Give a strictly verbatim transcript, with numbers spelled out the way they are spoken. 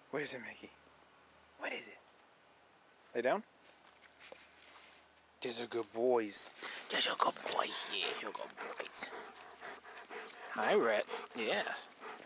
What is it, Mickey? What is it? Lay down. These are good boys. These are good boys. Yeah, these are good boys. Hi, Rhett. Yes.